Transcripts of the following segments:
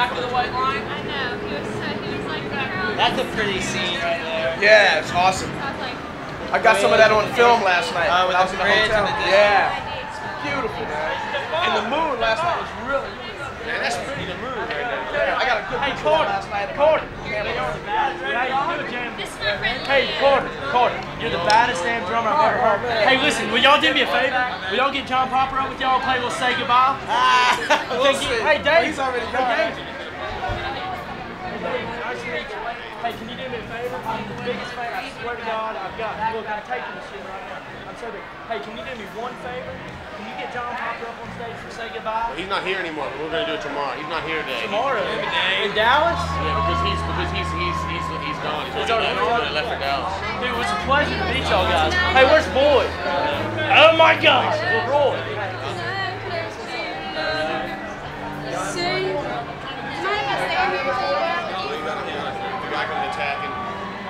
back of the white line. I know. He was like, That's a pretty scene right there. Yeah, it's awesome. I got some of that on film last night. With I was in the hotel. Yeah. It's Beautiful, man. And the moon last night was really good. Man, that's pretty the moon right there. I got a good picture of that last night. Carter. This is my friend. Hey, Carter, you're the baddest damn drummer I've ever heard. Hey, listen, will y'all do me a favor? Will y'all get John Popper up with y'all and play a little Say Goodbye? We'll see. Hey, Dave. He's already gone. Hey, Dave. Nice to meet you. Hey, can you do me a favor? I'm the biggest fan, I swear to God, I've got. Look, I'm taking this shit right now. I'm so big. Hey, can you do me one favor? Can you get John Popper up on stage for Say Goodbye? Well, he's not here anymore, but we're going to do it tomorrow. He's not here today. Tomorrow? In Dallas? Yeah, because he's gone. He's already left for Dallas. Dude, it was a pleasure to meet y'all guys. Hey, where's Boyd? Oh my gosh, well, Roy. Back on the attack and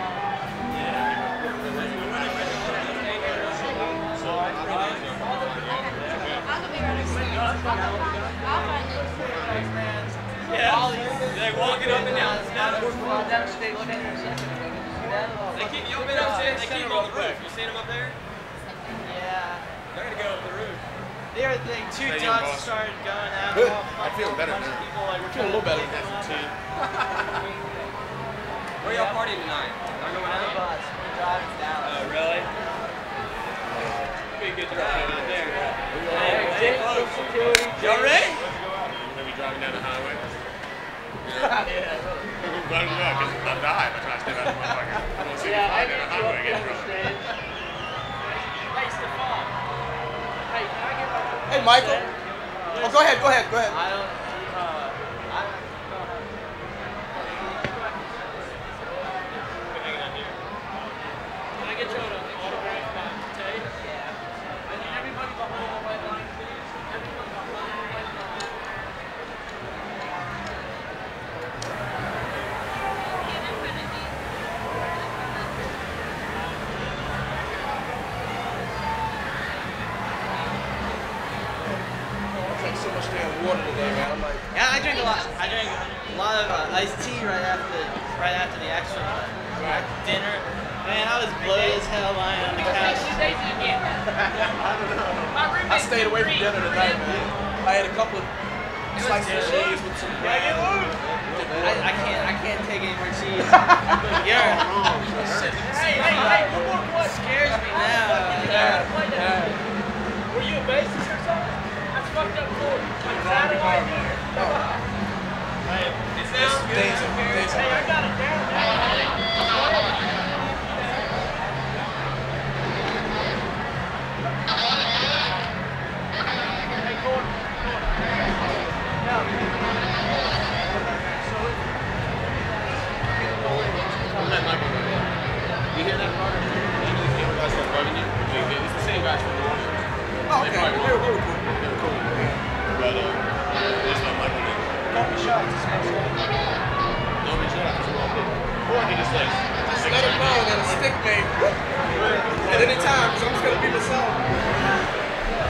They're walking up and down. They keep you been upstairs. They keep on the roof. You seen them up there? Yeah. They're gonna go up the roof. The other thing, two ducks started going out. Good. I'm feeling better now. I'm feeling a little better. Where y'all partying tonight? Y'all going On the out? bus. We're driving down. Oh, really? Be a good drive out there. Y'all ready? we're going to be driving down the highway. Yeah. Glad to know, because I'll die if I try to stay out of the motherfucker. I don't see me flying down the highway and get in trouble. Hey, Stefan. Hey, can I get my... Hey, Michael. Oh, go ahead. I don't. Can I get you an autograph by Tay? Yeah. I need everybody behind the white line, please. Everybody behind the white line. I drank so much damn water today, man. I'm like, Yeah, I drank a lot. I drank a lot of iced tea right after the actual dinner. Man, I was bloated as hell lying on the couch. I stayed away from dinner tonight, man. I had a couple of slices of cheese with some bread. I can't take any more cheese. Scares me now. Were you a bassist or something? That's fucked up for you. Like satellite here. It sounds good. Hey, I got it down, man. Hey, Gordon. Let Michael know. You hear that, Carter? You ever guys start bugging you? It's the same guys from New Orleans. Oh, okay. They were cool. They're cool. But just let Michael know. Don't be shy. Don't be shy, because we're all big. Or he just like... Just let them know that a stick mate at any time, so I'm just going to be myself.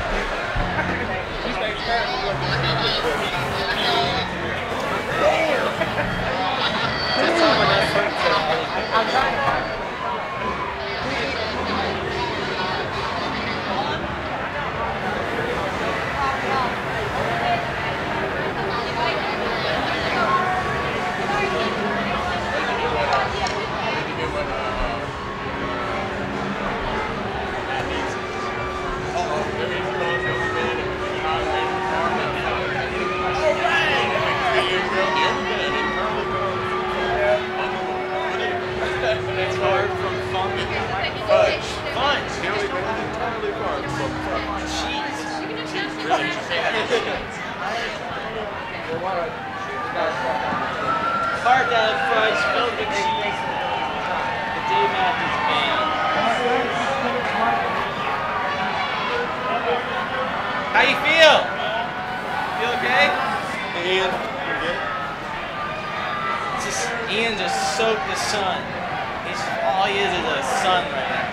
It's hard from fudge. Hard out fudge filled with cheese. The Dave Matthews Band. How you feel? Feel okay? Ian, you good? Ian just soaked the sun. All he is a sun right now.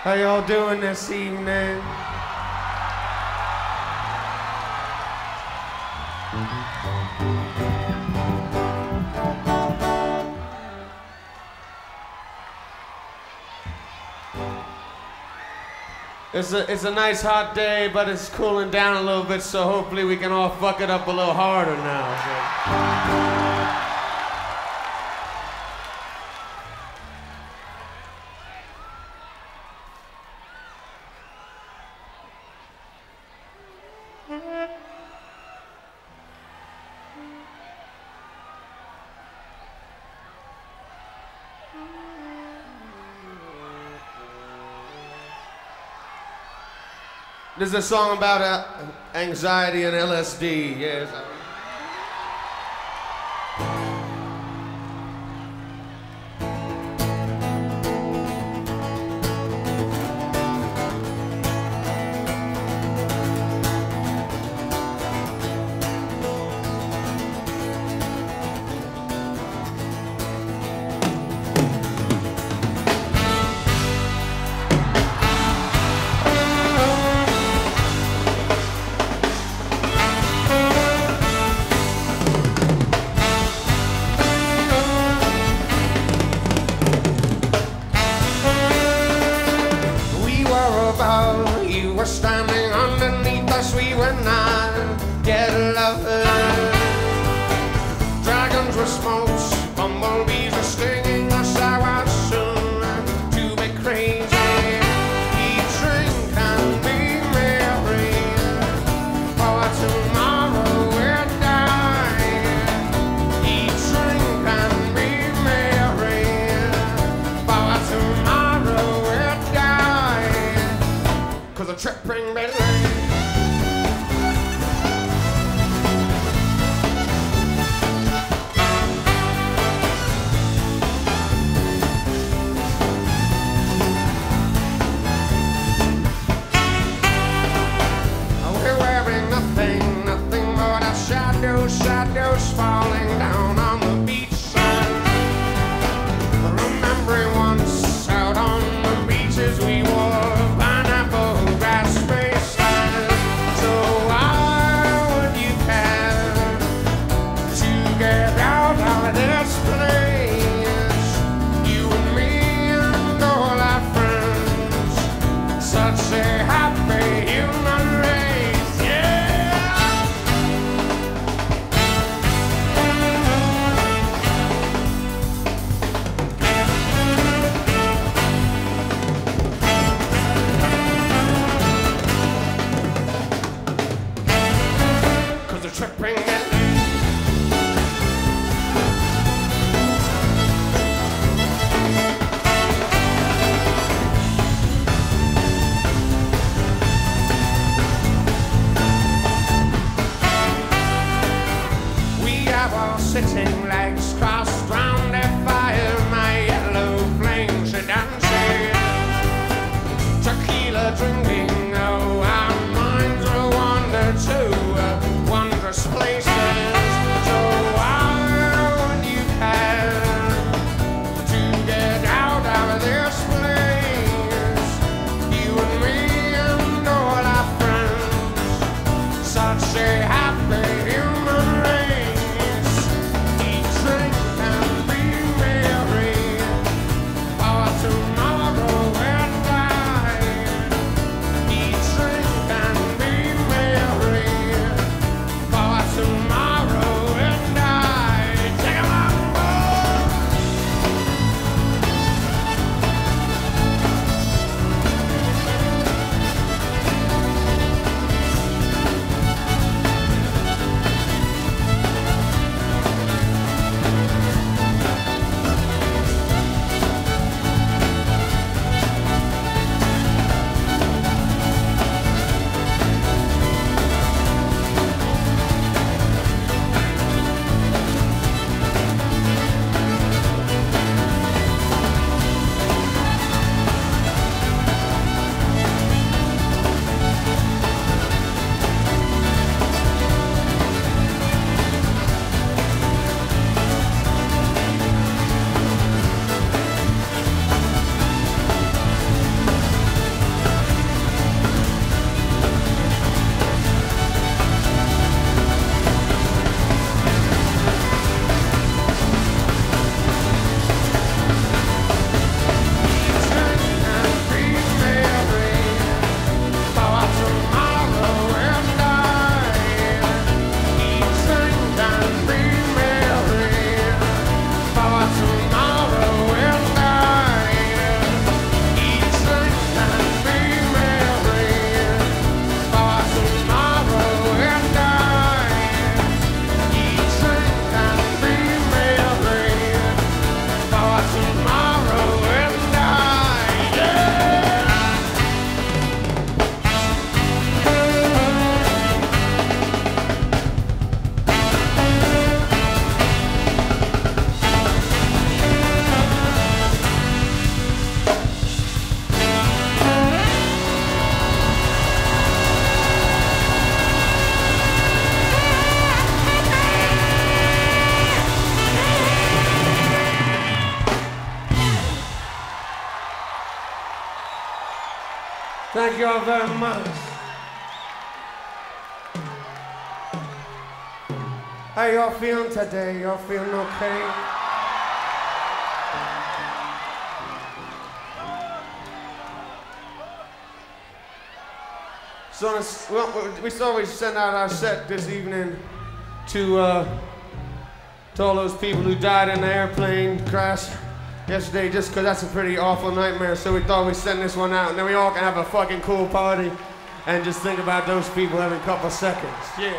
How y'all doing this evening? It's a nice hot day, but it's cooling down a little bit, so hopefully we can all fuck it up a little harder now. This is a song about anxiety and LSD, yes. You were standing underneath us, we were not yet lovers. Dragons were smokes, bumblebees were stinging us. I was soon to be crazy. Eat, drink, and be merry, for tomorrow we'll die. Eat, drink, and be merry, for tomorrow we'll die. 'Cause a trip bring me we're wearing nothing but our shadows falling down on the beachside. Remembering once out on the beaches we wore pineapple grass wasteland. So why would you care to get out of this place? You and me and all our friends, such a happy human race, yeah. Thank you all very much. How y'all feeling today? Y'all feeling okay? So, well, we always send out our set this evening to all those people who died in the airplane crash yesterday, just because that's a pretty awful nightmare. So we thought we'd send this one out, and then we all can have a fucking cool party and just think about those people every couple seconds. Yeah.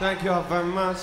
Thank you all very much.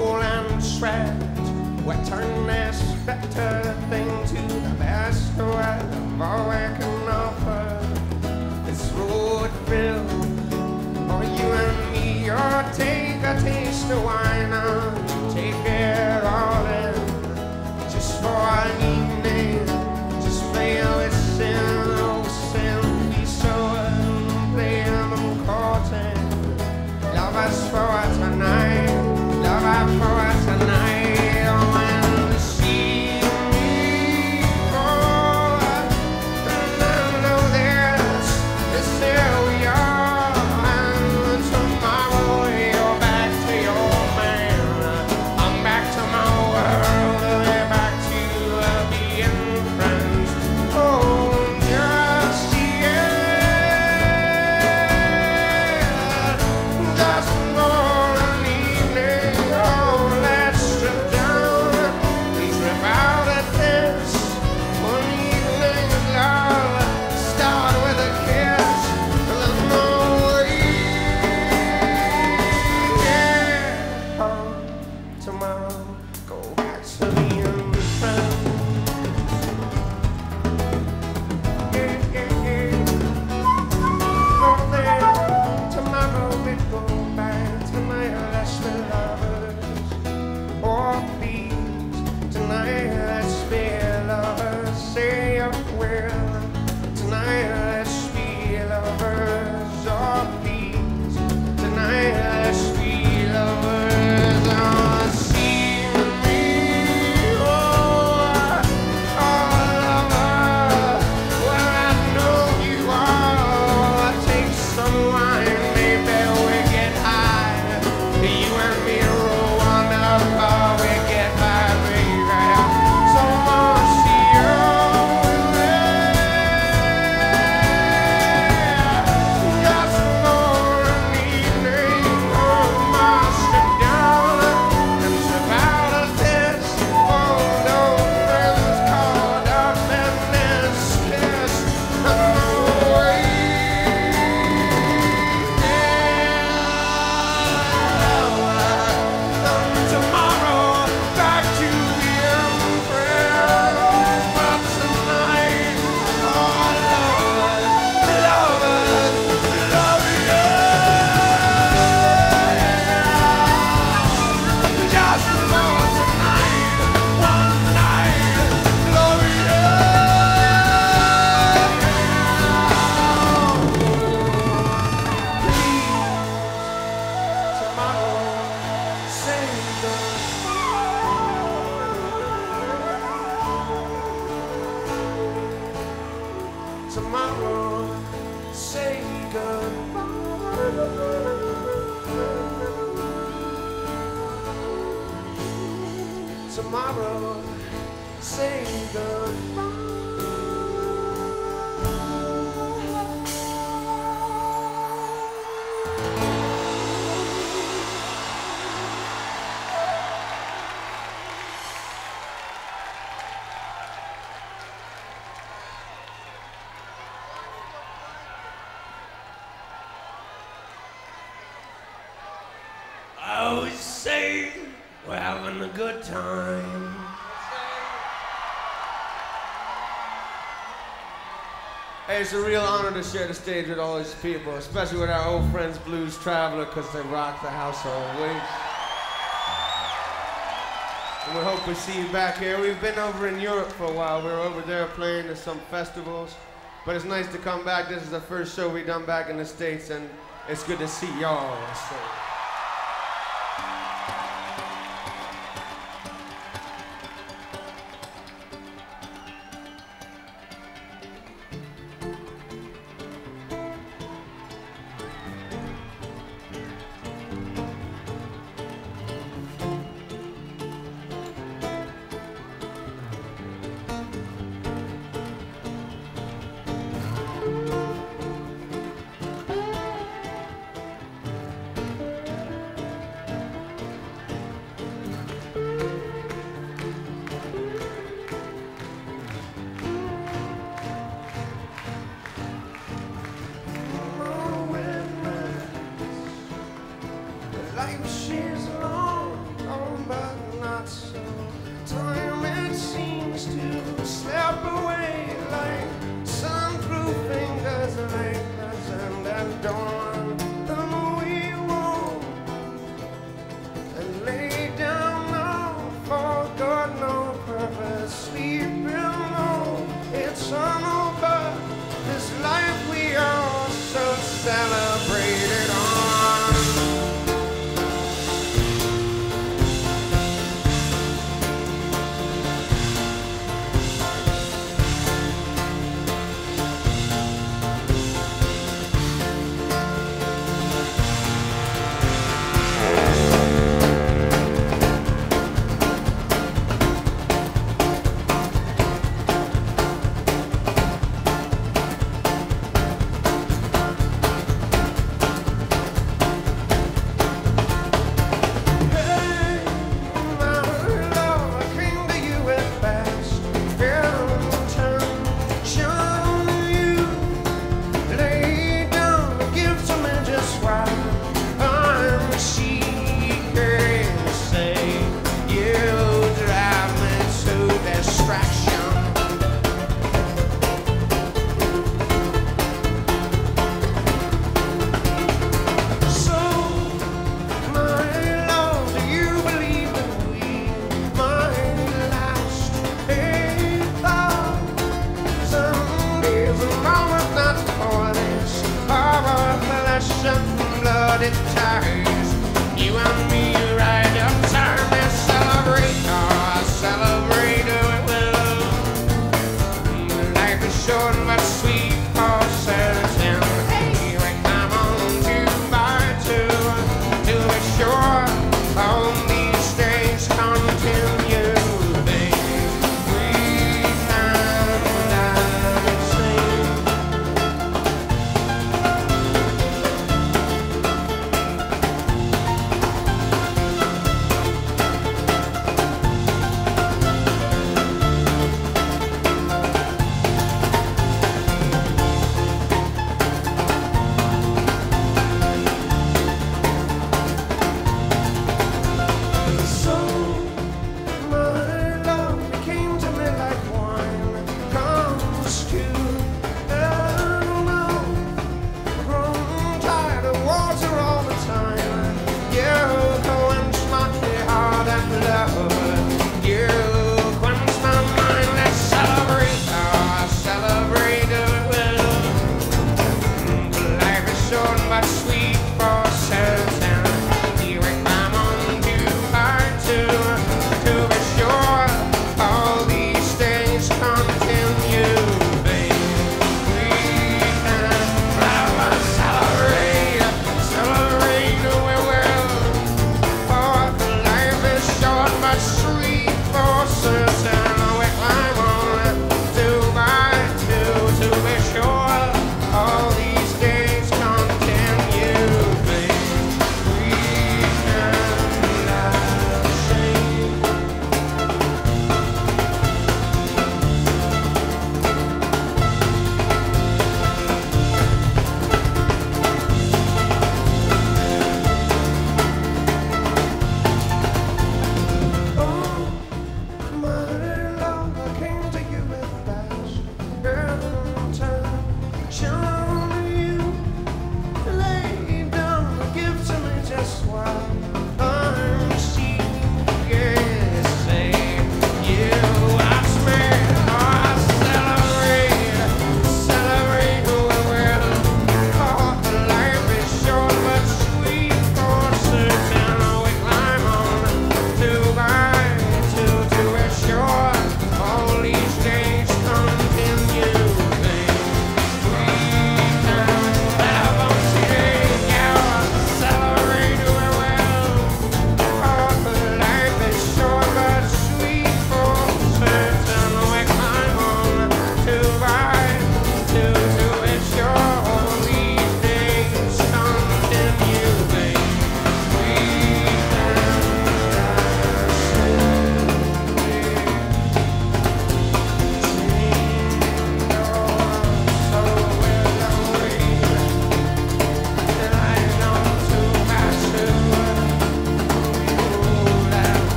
We'll turn this better thing to the best way. tomorrow, say goodbye. Tomorrow, say goodbye. I always say we're having a good time. Hey, it's a real honor to share the stage with all these people, especially with our old friends Blues Traveler, because they rock the house always. And we hope we see you back here. We've been over in Europe for a while. We were over there playing at some festivals, but it's nice to come back. This is the first show we've done back in the States, and it's good to see y'all. So.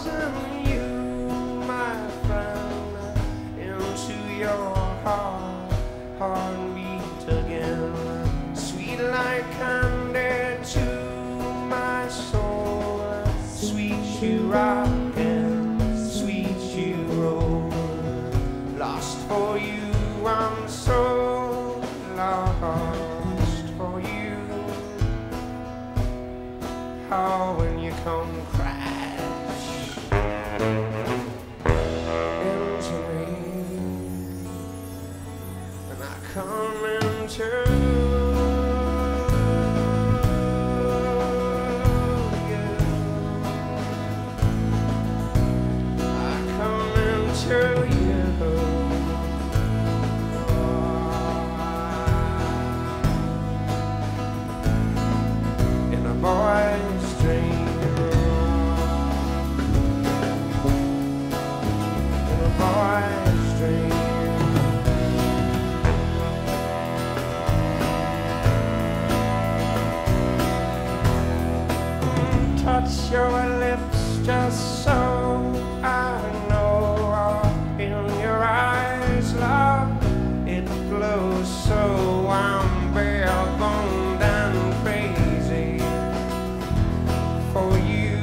fasten you, my friend, into your heartbeat again. Sweet like candy to my soul, sweet you rock and sweet you roll. Lost for you, I'm so lost for you. How when you come crash into me, and I come into you, I come into you. In a boy's dream, in a boy's dream. Touch your lips just so I know. In your eyes, love, it glows so I'm bare boned and crazy for you.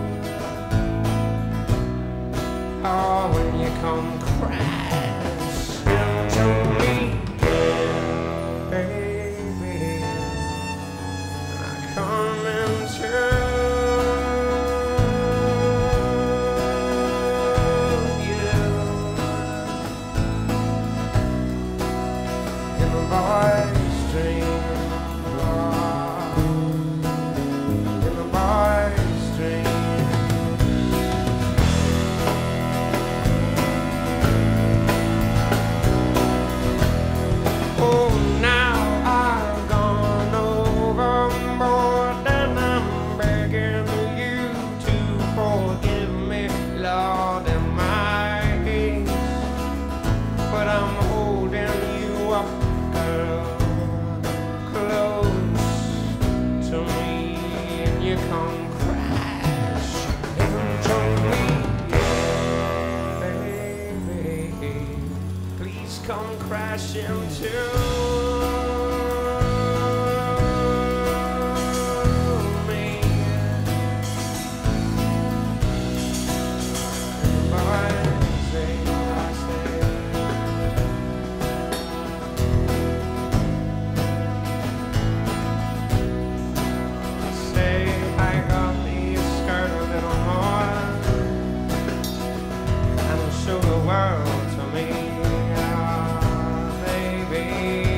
Oh, when you come crash into me, baby, and I come into you in a boy's dream, in a boy's dream. Oh, now I've gone overboard and I'm begging you to forgive me, Lord, in my haste. But I'm holding you up, girl, close to me, and you come crash into me, baby. Please come crash into me. Boys, they say I got the skirt a little more and show the world to me, baby.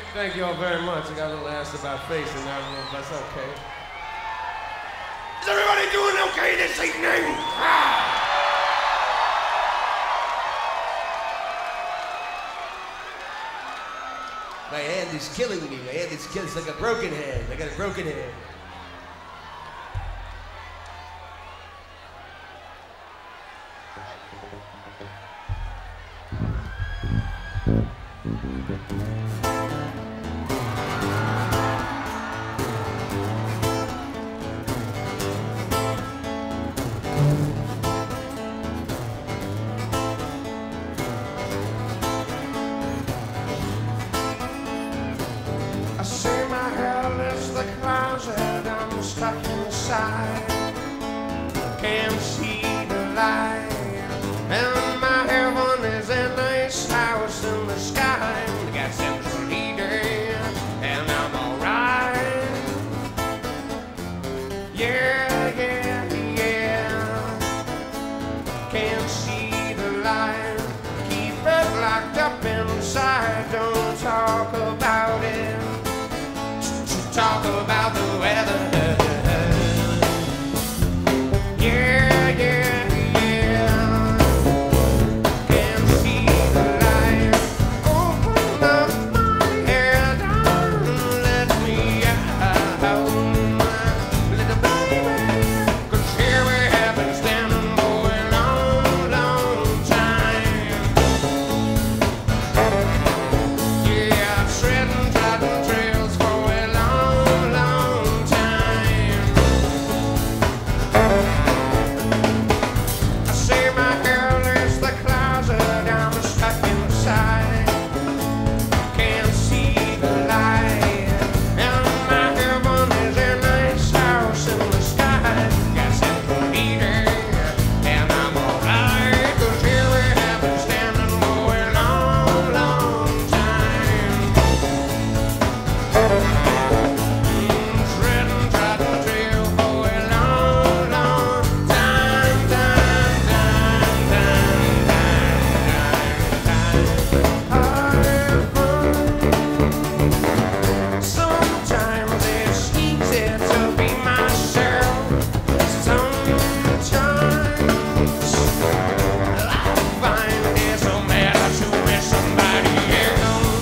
Thank you all very much. I got a little asked about facing that, but that's okay. Is everybody doing okay this evening? My hand is killing me. My hand is killing. It's like a broken hand. I got a broken hand. I say my hell is the closet I'm stuck inside. Can't see the light. And my heaven is a nice house in the sky. I got central heating and I'm alright. Yeah, yeah, yeah. Can't see the light. Keep it locked up inside. Don't talk about it. Talk about the weather. Yeah, yeah, yeah. Can't see the light. Open up my head and let me out. Little baby, 'cause here we have been standing for a long, long time. Yeah, treading trodden trails for a long, long time. I say my girl is the closet I'm stuck inside. Can't see the light. And my heaven is a nice house in the sky. Got central heating and I'm alright. 'Cause here we have been standing for a long, long time. Treading trodden trail for a long, long time, time, time, time, time. Sometimes it's easy to be myself. Sometimes I find it's so matter to be somebody else.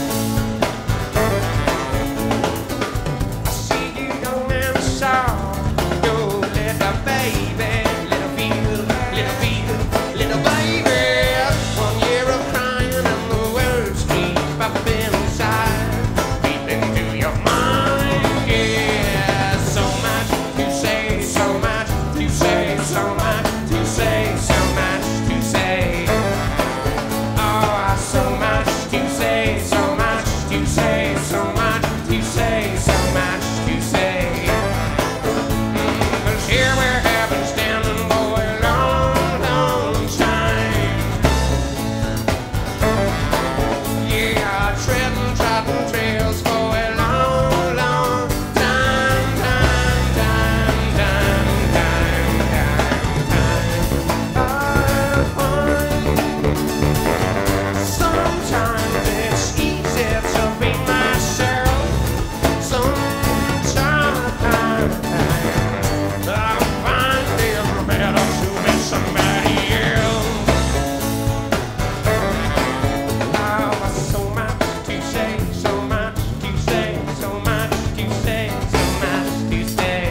I see you young and soft, your little baby, little feel, little baby. 1 year of crying and the words keep up inside, deep into your mind. Yeah, so much to say, so much to say, so much to say, so much to say. Oh, so much to say, so much to say, so much to say, so much to say. 'Cause here we have been standing for a long, long time. Yeah, treading trodden trails for a long, long time, time, time, time, time, time, time. Sometimes it's easy to be myself. Sometimes I find it's better to be somebody else. Oh, so much to say, so much to say, so much to say, so much to say.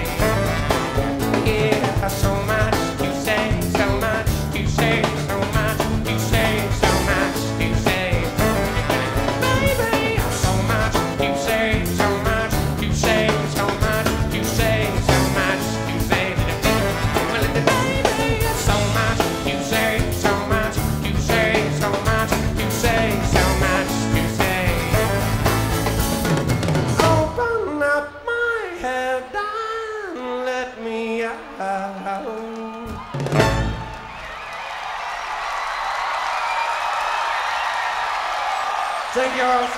Yeah, so much to say, so much to say, so much to say, so much to say. Baby, so much to say, so much to say, so much to say, so much to say. Well, baby, so much to say, so much to say, so much to say, so much to say. Open up my head and let me out. Thank you all.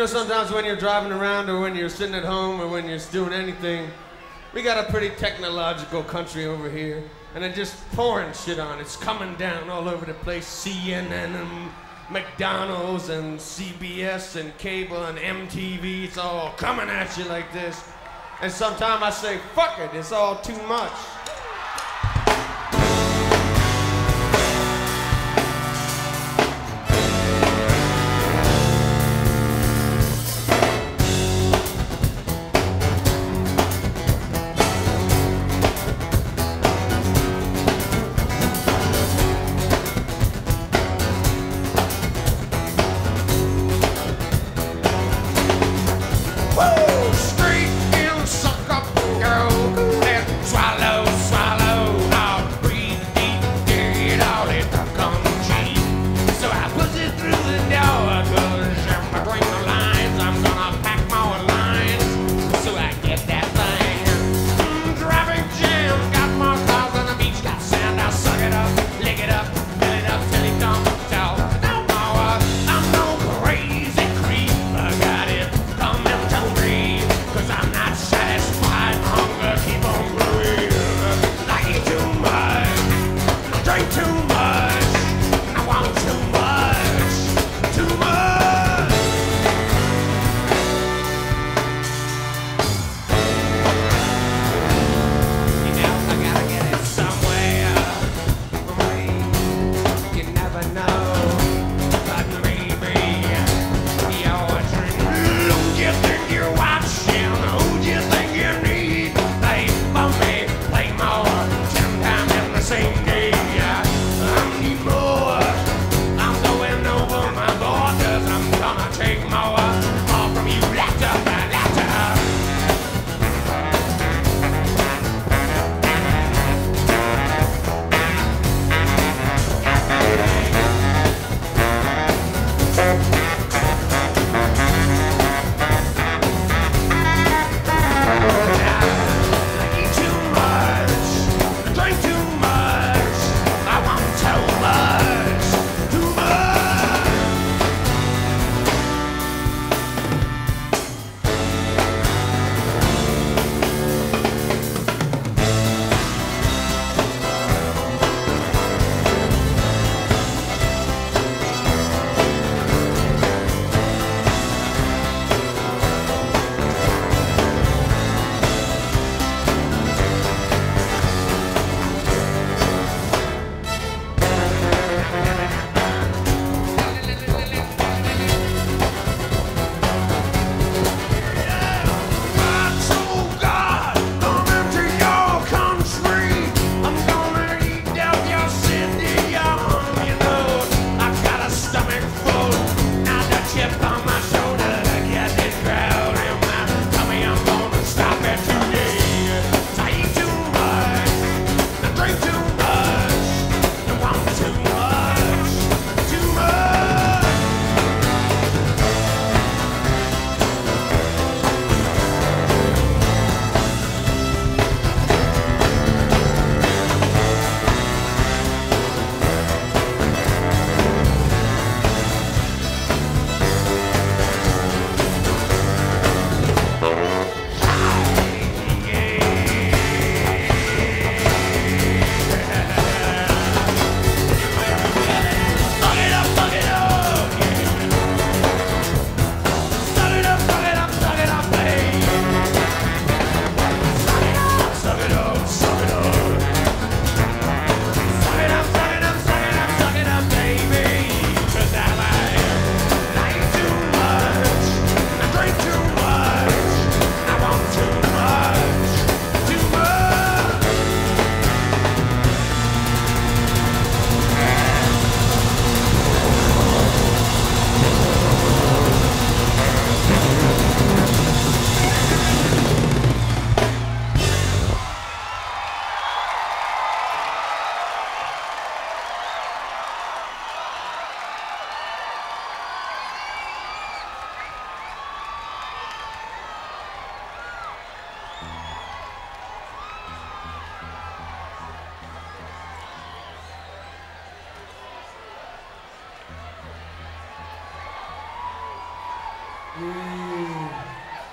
know, sometimes when you're driving around or when you're sitting at home or when you're doing anything, we got a pretty technological country over here, and they're just pouring shit on. It's coming down all over the place. CNN and McDonald's and CBS and cable and MTV, it's all coming at you like this. And sometimes I say, fuck it, it's all too much. Straight in suck up, girl, that swallows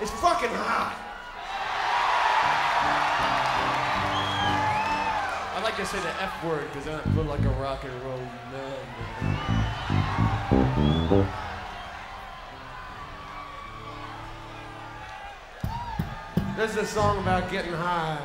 is fucking hot. I like to say the F word because then I feel like a rock and roll man. This is a song about getting high.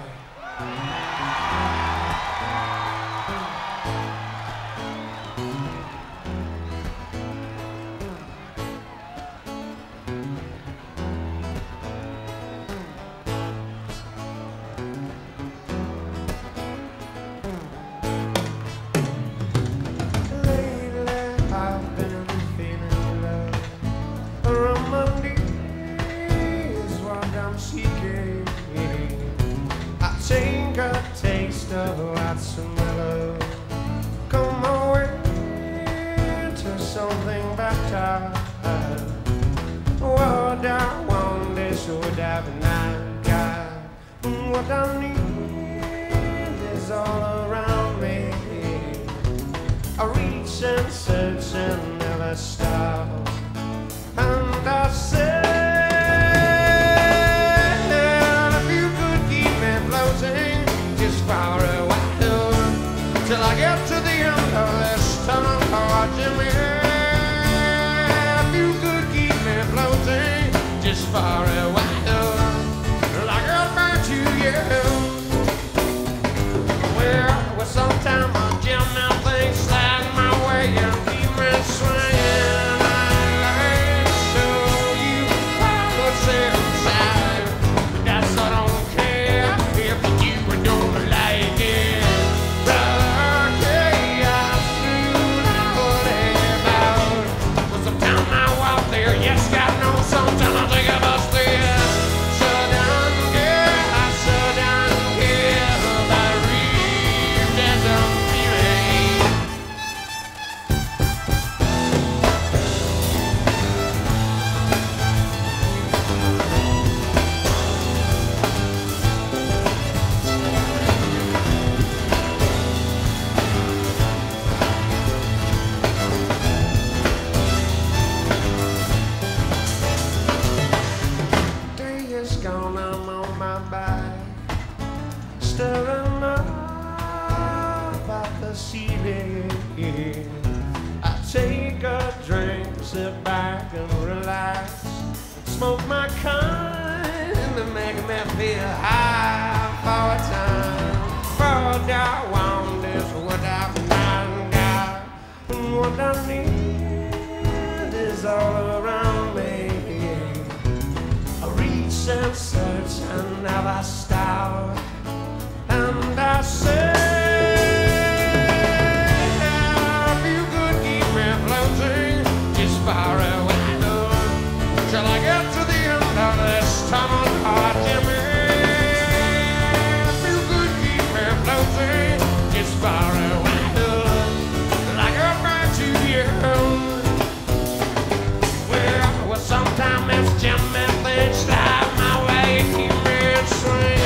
What I need is all around me. I reach and search and never stop. And I said, if you could keep me floating just far away till I get to the end of this tunnel, oh Jimmy, if you could keep me floating just far away. Well, sometime I'll jam that thing, slide my way and keep me swinging. I'll show you what's inside. That's I don't care if you don't like it. Brother, chaos soon I will live out. Well, sometime I walk there, yes, God knows sometime I'll take a bus there. Staring up at the ceiling. I take a drink, sit back and relax, smoke my kind to make me feel high for a time. For I want is what I've not got, and what I need is all around me. I reach and search and never stop. And I said, if you could keep me floating just far away till I get to the end of this tunnel, oh Jimmy, if you could keep me floating just far away till I get back to you. Well, sometimes it's Jimmy Thing, slide my way, keep me swinging.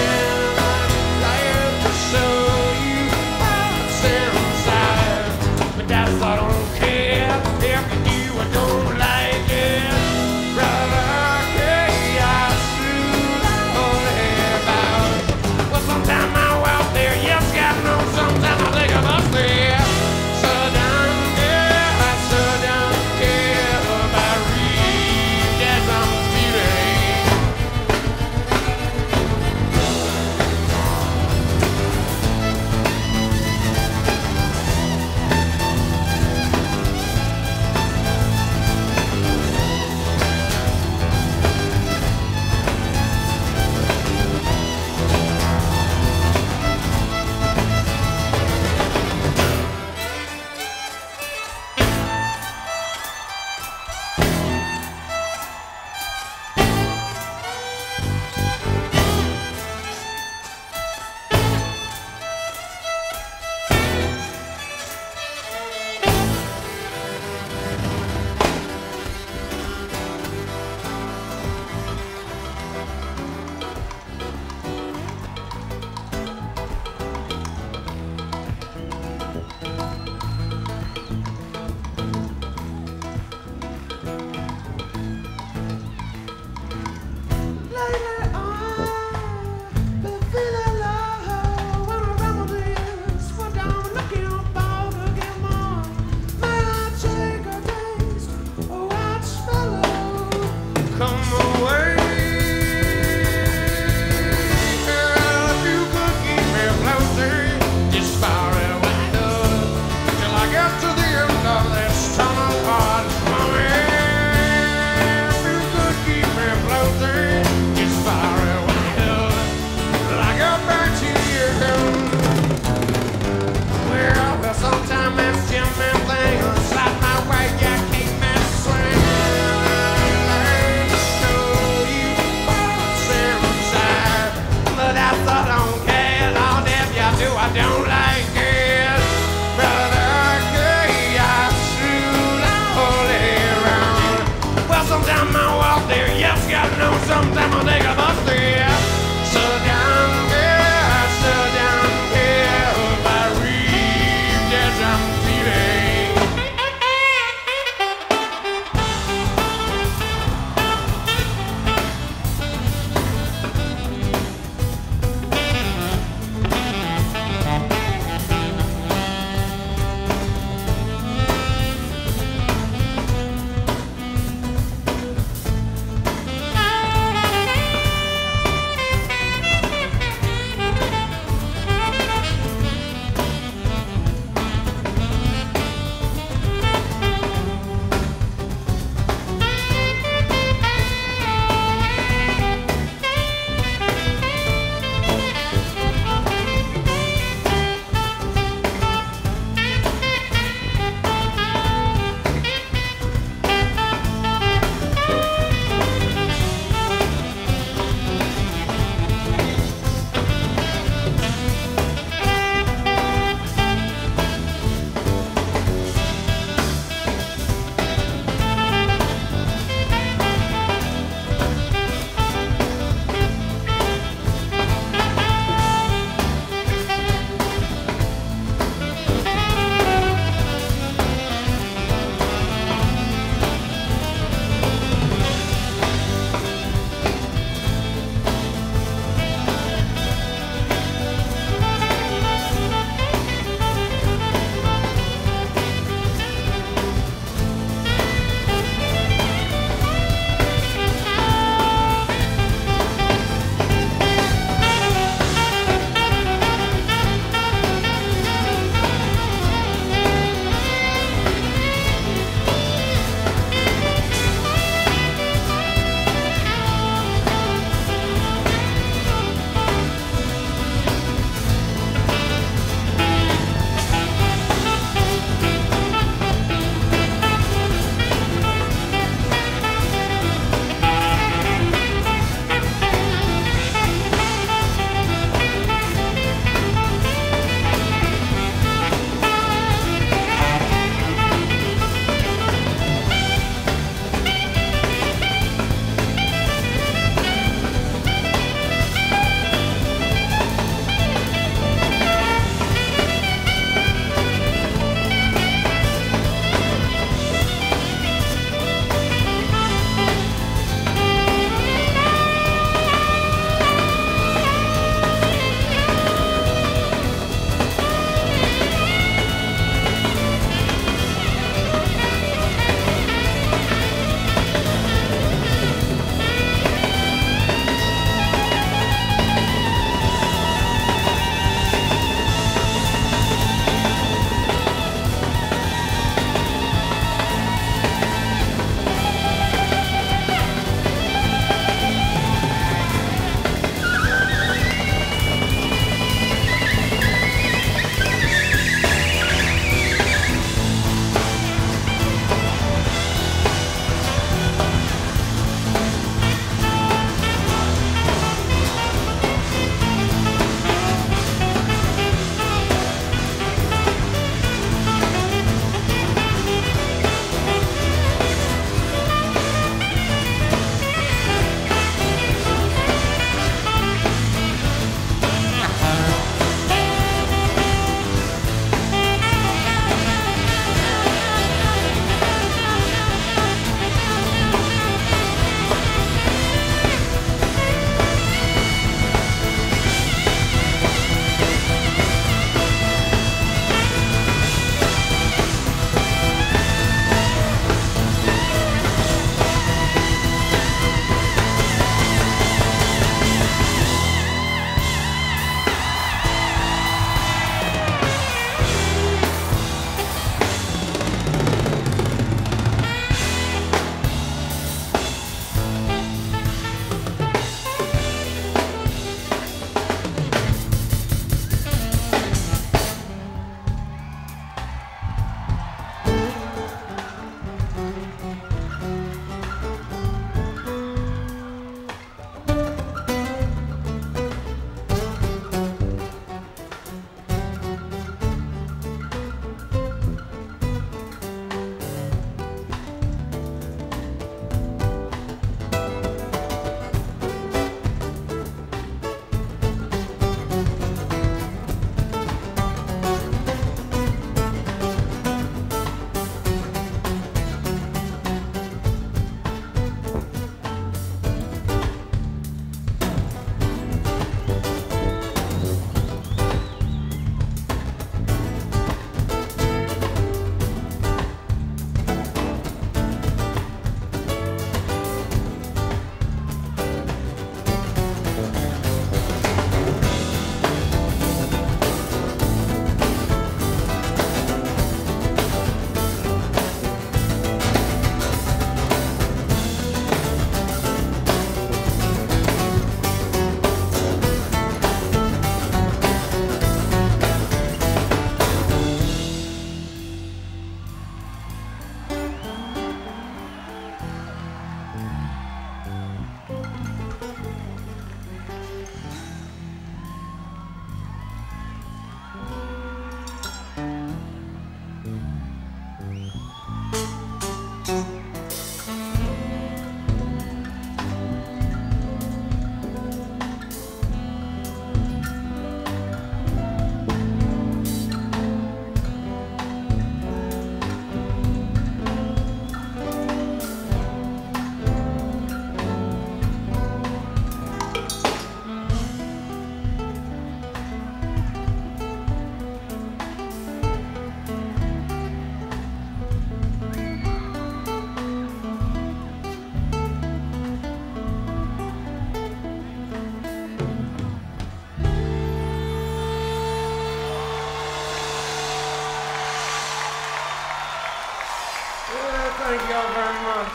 Thank y'all very much.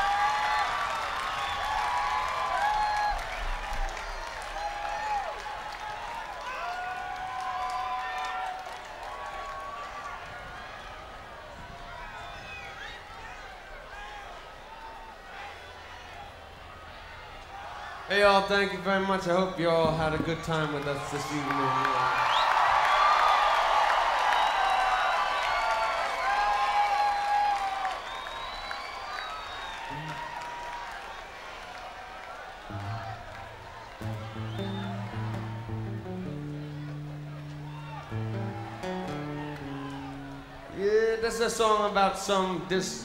Hey y'all, thank you very much. I hope you all had a good time with us this evening. Yeah, this is a song about some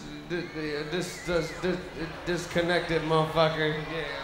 disconnected motherfucker. Yeah.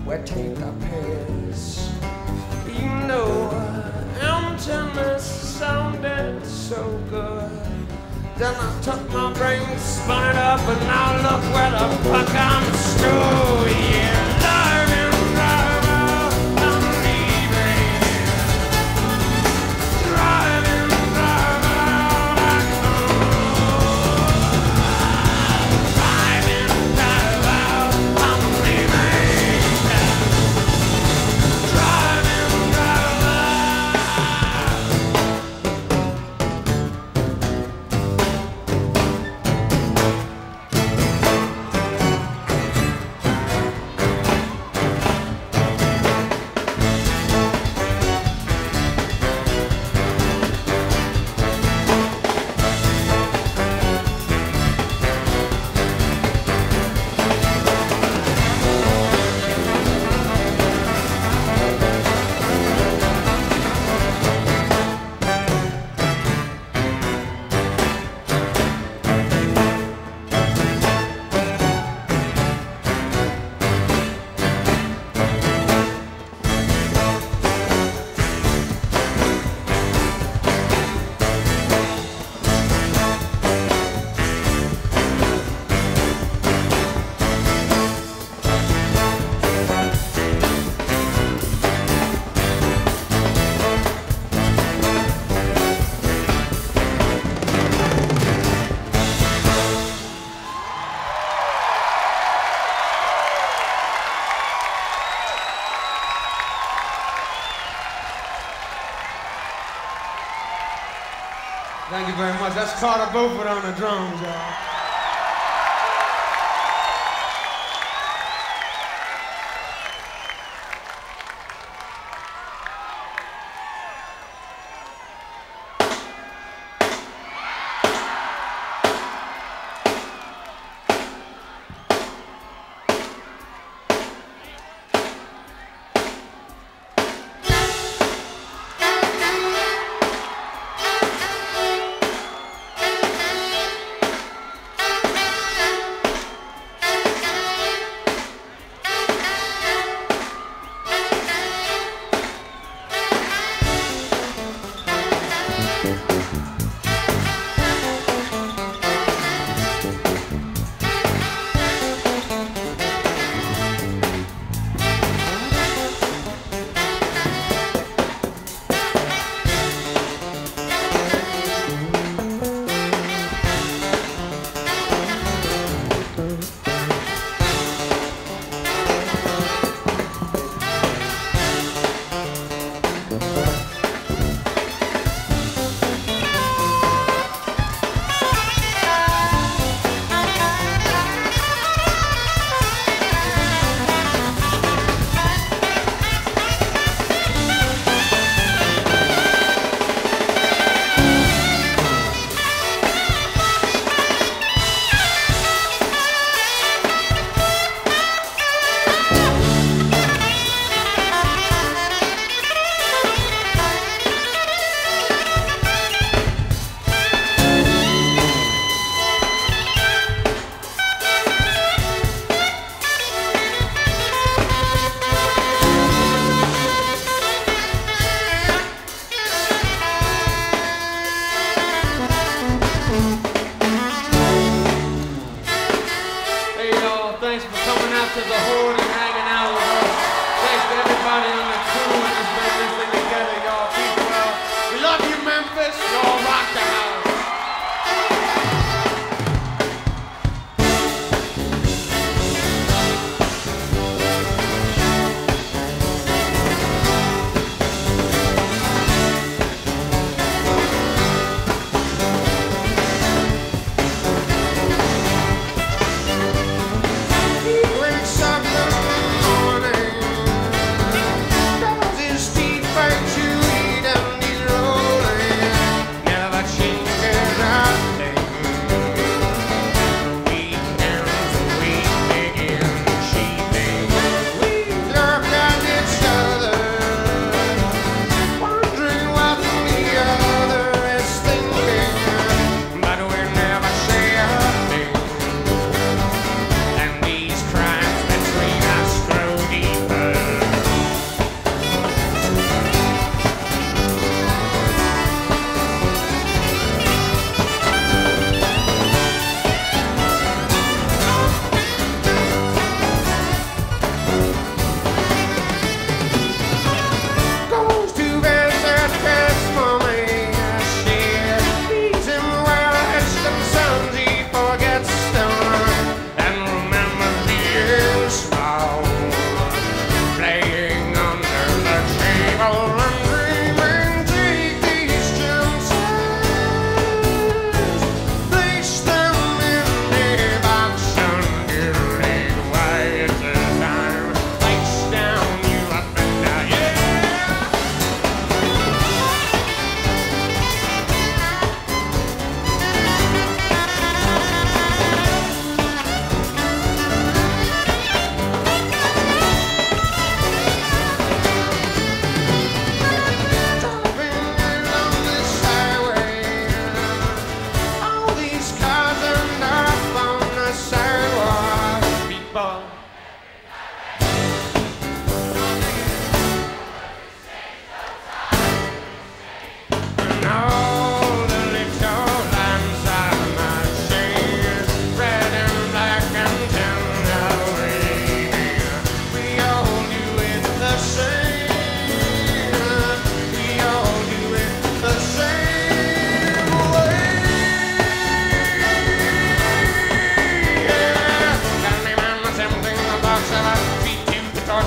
we take our pills. You know, emptiness sounded so good. Then I took my brain, spun it up, and now look where the fuck I'm screwed. Yeah, driving, driving, I'm leaving. Driving, driving, I come. Driving, driving, I'm leaving. Driving, driving. Thank you very much. That's Carter Beaufort on the drums, y'all.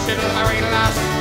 till I realized